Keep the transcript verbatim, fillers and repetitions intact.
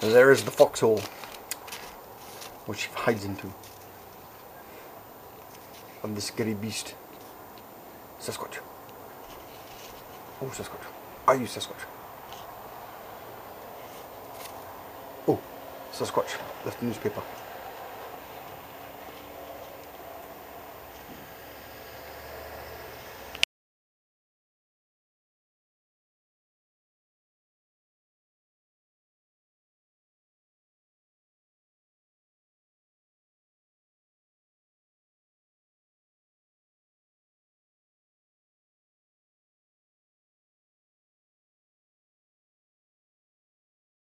There is the foxhole, which she hides into. Of this scary beast. Sasquatch. Oh, Sasquatch. Are you Sasquatch? Oh, Sasquatch left the newspaper.